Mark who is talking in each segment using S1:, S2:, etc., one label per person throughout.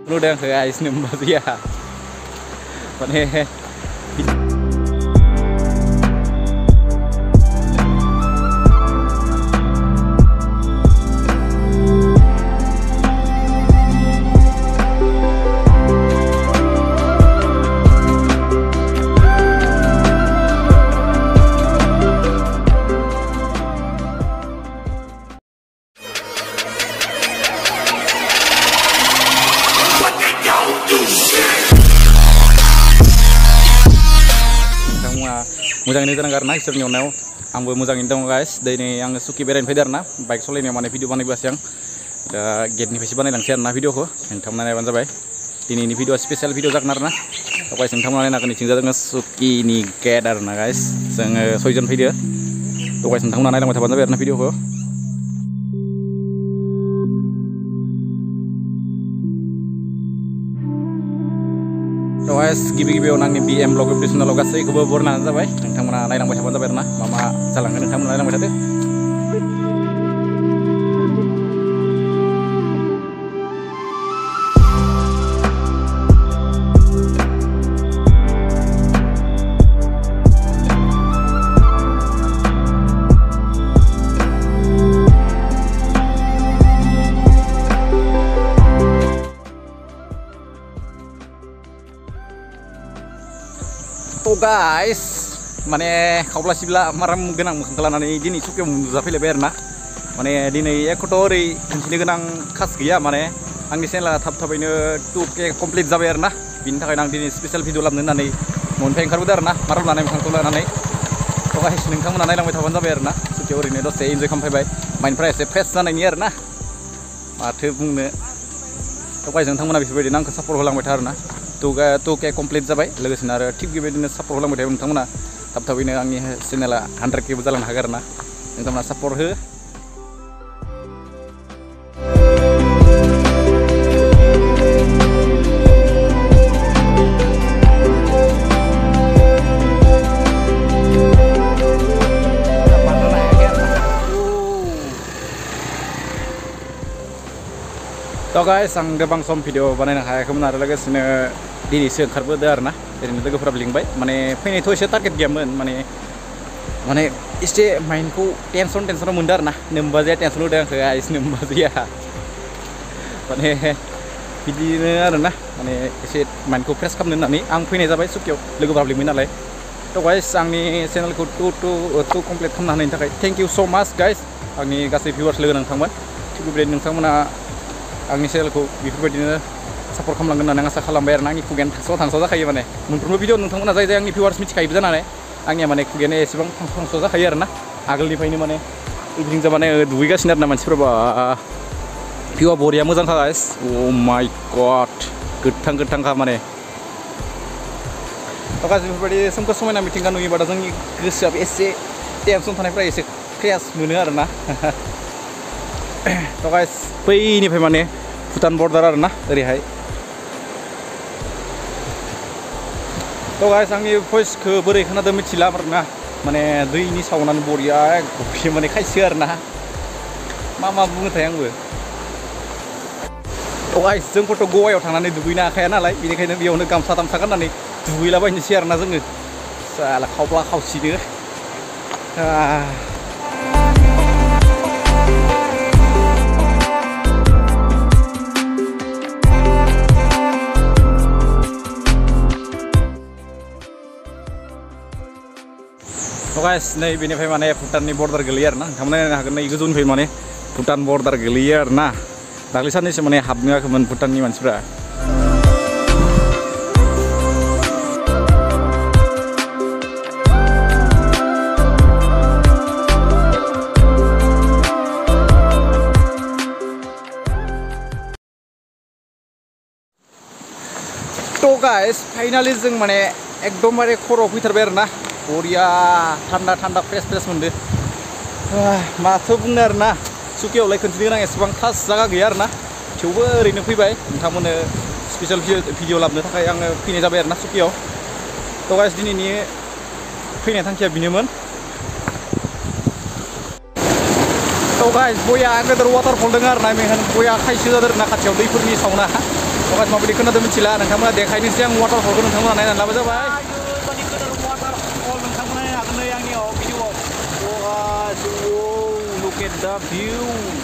S1: नुदों आंखो आइसनो बाजिया माने मोजाङैनो जानांगौ आरोना इसोरनि अननायाव आंबो मोजाङैनो दङ गाइस दिनै आङो सुकि बेरायनो फैदों आरोना बाइक सालायनायाव माने भिडिअ बानायगासिनो आं दा गेटनिफ्रायसो बानायलांसै आरोना भिडिअखौ नोंथांमोना नायबानो जाबाय दिनैनि भिडिअआ स्पेसियेल भिडिअ जागोन आरोना गाइस नोंथांमोना नायनो हागोन इथिंजा जोङो सुकिनि गेट आरोना गाइस जोङो 6 जन फैदो गाइस नोंथांमोना नायलांबाय थाबानो जाबाय आरोना भिडिअखौ गाइस गिबियावनो आंनि BM ब्लग इउटिउब चेनेलाव गासैखौबो बरनायनानै जाबाय नोंथांमोना नायलांबाय थाबानो जाबाय आरोना मा जालांगोन नोंथांमोना नायलांबाय थादो तो गाइस माने खावब्ला सिब्ला माराम गोनां मोखांखौ लानानै दिनै सुकियाव नुजाफैलायबाय आरोना माने दिनै एकथ' ओरै दिन्थिनो गोनां खास गैया माने आंनि चेनेला थाबैनो 2K कमप्लिट जाबाय आरोना बिनि थाखायनो आं दिनै स्पेसियेल भिडिअ लाबोनो होननानै न'निफ्राय ओंखारबोदों आरोना माराम लानाय मोखांखौ लानानै तो गाइस नोंथांमोना नायलांबाय थाबानो जाबाय आरोना सुकियाव ओरैनो दसे इन्जय खालामफैबाय माइन्डफ्रा एसे फ्रेस जानायनि आरोना माथो बुंनो तो गाइस नोंथांमोना बेफोरबायदिनो आंखौ सापर्ट होलांबाय था आरोना 2K कमप्लिट जाबाय लोगोसेनो आरो थिग बेबायदिनो सापर्ट होलांबाय थायो नोंथांमोना थाबैनो आंनि चेनेला 100Kबो जालांनो हागोन आरोना नोंथांमोना सापर्ट हो तो गाइस आं गोबां सम भिडिअ बानायनो हायाखैमोन आरो लोगोसेनो दिनैसो ओंखारबोदों आरोना ओरैनो लोगोफोराबो लिंबाय माने फैनायथ' एसे टारगेट गैयामोन माने एसे माइन्डखौ टेनसनाव मोनदों आरोना नोमबाजिया टेनसन होदों आंखो आइस नोमबाजिया माने बिदिनो आरोना माने एसे माइन्डखौ फ्रेस खालामनो होननानै आं फैनाय जाबाय सुकियाव लोगोफोराबो लिंबाय नालाय तो गाइस आंनि चेनेलखौ 2 कमप्लिट खालामनो हानायनि थाखाय थेंक इउ सो माच गाइस आंनि गासै भिउवार्स लोगो नांथांमोन थिग बेबायदिनो नोंथांमोना आंनि चेनेलखौ बेफोरबायदिनो सापर्ट खालामलांगोन होननानै आं आसा खालामबाय आरोना आंनि खुगायानो थांस' जाखायो माने मोनफ्रोमबो भिडिअ नोंथांमोना जाय आंनि भिउवार्स मिथिखायोबो जानानै आंनिया माने खुगायानो एसेबां थांस' जाखायो आरोना आगोलनिफ्रायनो माने इभिनिं जाबानो दुगैगासिनो आरोना मानसिफोरा भिउआ बरिया मोजांखा गाइस अ माय गड गोथांखा माने गासै बेफोरबायदि सोमखोर समायना मिथिंगा नुयोबा जोंनि गोसोआबो एसे टेनसन थानायफ्रा एसे फ्रेस मोनो आरोना तो गाइस बैनिफ्राय माने भुटान बर्डार आरोना ओरैहाय तो गाइस आंनि भइसखौ बोरै खोनादों मिथिला आरोना माने दैनि साउन्डआनो बरिया माने खायसो आरोना मा बुङोथाय आंबो तो गाइस जोंफोरथ' गवायाव थांनानै दुगैनो हाखाया नालाय बेनिखायनो बेयावनो गामसा तामसा गाननानै दुगैलाबायनोसै आरोना जोङो साला खावब्ला खावसिनो तो गाइस नै बेनिफ्राय माने भुटाननि बर्डार गोलैयो आरोना नोंथांमोना नायनो हागोन नै गोजौनिफ्राय माने भुटान बर्डार गोलैयो आरोना दाख्लै साननैसो माने हाबनो होआखैमोन भुटाननि मानसिफ्रा तो गाइस फाइनाली जों माने एकदमबारे खर'आव फैथारबाय आरोना बरिया थान्दा फ्रेस मोनदो माथो बुंनो आरोना सुकियावलाय खोन्थिनो गोनां एसेबां खास जायगा गैया आरोना थेवबो ओरैनो फैबाय नोंथांमोननो स्पेसियेल भिडिअ लाबोनो थाखाय आङो फैनाय जाबाय आरोना सुकियाव तो गाइस दिनैनि फैनाय थांखिया बिनोमोन तो गाइस बया गोदोर वाटारफल दङ आरोना बेखायनो बया खायसो जादों आरोना खाथियाव दैफोरनि साउन्डआ गाइस माबायदि खोनादों मिथिला नोंथांमोना देखायनोसै आं वाटारफलखौ नोंथांमोना नायनानै लाबाय जाबाय look at the view.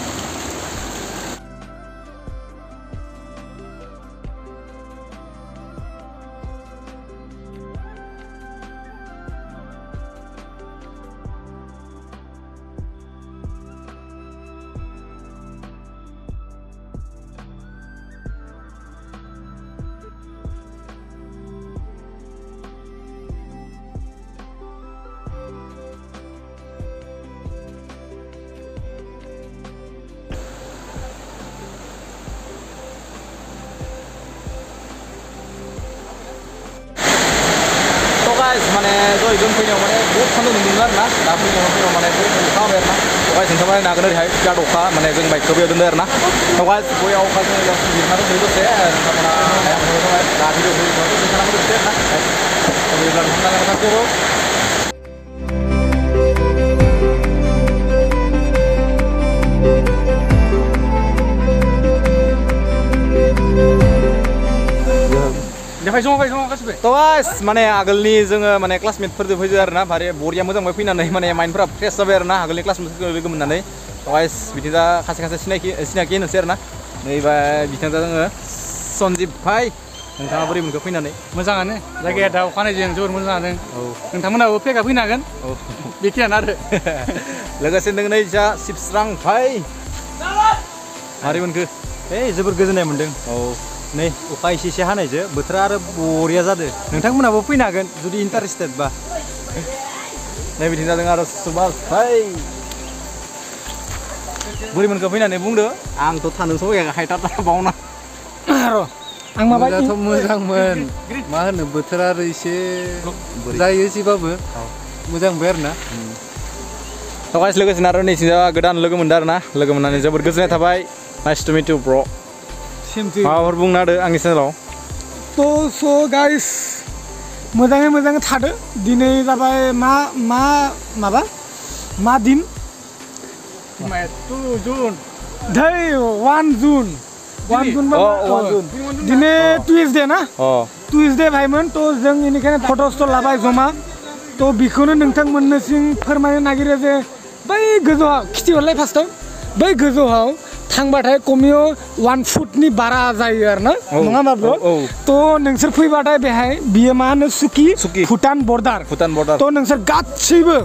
S1: माने जय जों फैनायाव माने बहुत सान्दुं दुंदोंमोन आरोना दा फैनायाव माने अखा हाबाय आरोना गाइस नोंथांमोना नायनो हागोन ओरैहाय बिराद अखा माने जों बाइकखौ बेयाव दोनदों आरोना गाइस बयाव अखा जों लिरनानै दोनदों दसे नोंथांमोना नायनो हागोन दा भिडिअखौ नोंथांमोना दसे आरोना बिदिब्ला नोंथांमोना नोंथांखौ तो गाइस माने आगोलनि जोङो माने क्लासमेटफोरजों फैदो आरोना भारे बरिया मोजां मोन फैनानै माने माइन्डफोरा फ्रेश जाबाय आरोना आगोलनि क्लासमेटफोरखौ लोगो मोननानै तो गाइस बिदिनो खासे सिनाखि होनोसै आरोना नैबा बिथांजों जोङो सन्जिब भाई नोंथाङा बोरै मोनखो फैनानै
S2: मोजाङानो जायगाया दा अखानायजों जोबोर मोजां जादों नोंथांमोनाबो फेगा फैनो हागोन बेखिनियानो आरो
S1: लोगोसे नों नै जा सिबस्रां भाई मारै मोनखो
S3: जोबोर गोजोननाय मोनदों नै अखा एसे हानायजों बोथोरा आरो बरिया जादों नोंथांमोनाबो फैनो हागोन जुदि इन्टारेस्टेड बा
S1: नै बिदिनो जादों आरो सुबास भाई बोरै मोनखो फैनानै बुंदो आंथ' थानो सहायाखै हायथा बावना
S2: र' आं माबायदि
S3: मोजांमोन मा होनो बोथोरा आरो एसे जायो एसेबाबो मोजां मोनबाय आरोना
S1: तो गाइस लोगोसेनो आरो नैथिंजा गोदान लोगो मोनदों आरोना लोगो मोननानै जोबोद गोजोननाय थाबाय नाइस टु मिट इउ ब्र माबाफोर बुंना होदो आंनि चेनेलाव
S2: स' गाइस मोजाङै थादो दिनै जाबाय मा दिन 2 जुन 1 जुन दिनै टुइसडे ना टुइसडे भाइमोन तो जों बेनिखायनो फट'स लाबाय जमा तो बेखौनो नोंथांमोननिसिम फोरमायनो नागिरो जे बै गोजौआव खिथिहरलाय फार्स्टआव बै गोजौआव थांबाथाय कमियो 1 फुटनि बारा जायो आरो ना नङा होमबा तो नोंसोर फैबाथाय बेहाय बियो मा होनो सुकि भुटान बर्डार तो नोंसोर गासैबो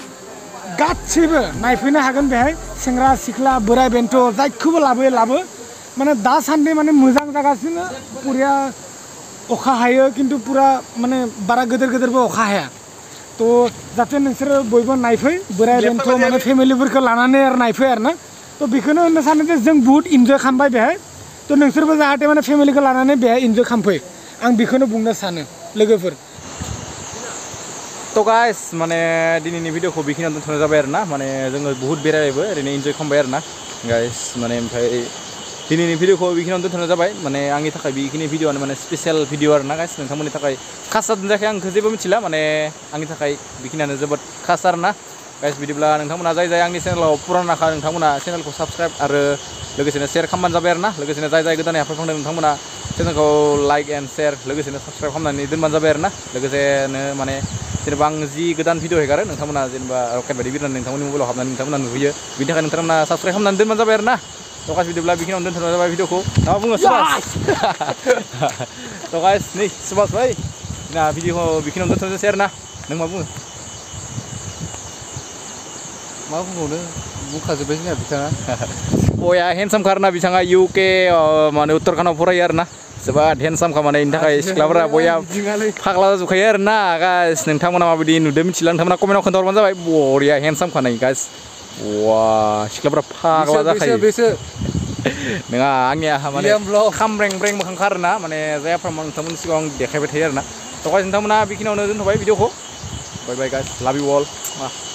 S2: नायफैनो हागोन बेहाय सेंग्रा सिख्ला बोराय बेन्थ जायखौबो लाबो माने दासान्दि माने मोजां जागासिनो पुरा अखा हायो किन्तु पुरा माने बारा गेदेरबो अखा हाया तो जाहाथे नोंसोरो बयबो नायफै बोराय बेन्थ माने फेमिलिफोरखौ लानानै आरो नायफै आरो ना तो बेखौनो होननो सानो जे जों बहुत इन्जय खालामबाय बेहाय तो नोंसोरबो जाहाथे माने फेमिलिखौ लानानै बेहाय इन्जय खालामफै आं बेखौनो बुंनो सानो लोगोफोर
S1: तो गाइस माने दिनैनि भिडिअखौ बेखिनियावनो दोनथ'नाय जाबाय आरोना माने जोङो बहुत बेरायबायबो ओरैनो इन्जय खालामबाय आरोना गाइस माने ओमफ्राय दिनैनि भिडिअखौ बेखिनियावनो दोनथ'नाय जाबाय माने आंनि थाखाय बेखिनि भिडिअआनो माने स्पेसियेल भिडिअ आरोना गाइस नोंथांमोननि थाखाय खास जादों जायाखै आं जेबो मिथिला माने आंनि थाखाय बेखिनियानो जोबोद खास आरोना गाइस बिदिब्ला नोंथांमोना जाय आंनि चेनेलाव पुरानाखा नोंथांमोना चेनेलखौ साबस्क्राइब आरो लोगोसेनो शेयार खालामबानो जाबाय आरोना लोगोसेनो जाय गोदानै आपल'ड खालामदों नोंथांमोना चेनेलखौ लाइक एन्ड शेयार लोगोसेनो साबस्क्राइब खालामनानै दोनबानो जाबाय आरोना लोगोसेनो माने जेनेबा आं जि गोदान भिडिअ हेगारो नोंथांमोना जेनेबा रकेट बायदि बिरनानै नोंथांमोननि मबाइलाव हाबनानै नोंथांमोना नुयो बिनि थाखाय नोंथांमोना साबस्क्राइब खालामनानै दोनबानो जाबाय आरोना तो गाइस बिदिब्ला बेखिनियावनो दोनथ'नाय जाबाय भिडिअखौ मा बुङो सुबास तो गाइस नै सुबास भाई ना भिडिअखौ बेखिनियावनो दोनथ'नोसै आरोना नों मा बुङो
S3: मा बुंबावनो बुंखाजोब्बाय जोंहा बिथाङा
S1: बया हेन्डसाम खारना बिथाङा UK माने उत्तराखन्डआव फरायो आरोना जोबोद हेन्डसाम खामानि बेनि थाखाय सिख्लाफोरा बया फाग्ला जाजोबखायो आरोना गाइस नोंथांमोना माबायदि नुदों मिथिला नोंथांमोना कमेन्टआव खोन्थाहरबानो जाबाय बरिया हेन्डसाम खानाय गाइस वा सिख्लाफोरा फाग्ला जाखायो नङा आंनिया माने खामब्रें मोखांखा आरोना माने जायफ्रा नोंथांमोननि सिगाङाव आं देखायबाय थायो आरोना तो गाइस नोंथांमोना बेखिनियावनो दोनथ'बाय भिडिअखौ बाय गाइस लाभ इउ अल